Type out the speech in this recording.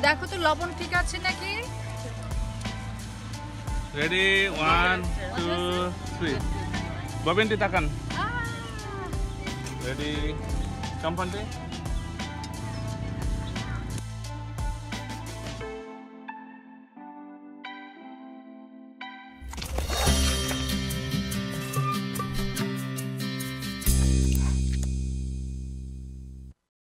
দেখো তো লবণ ঠিক আছে নাকি? Ready, 1, 2, 3. Babenti takan. Ready, come Pante.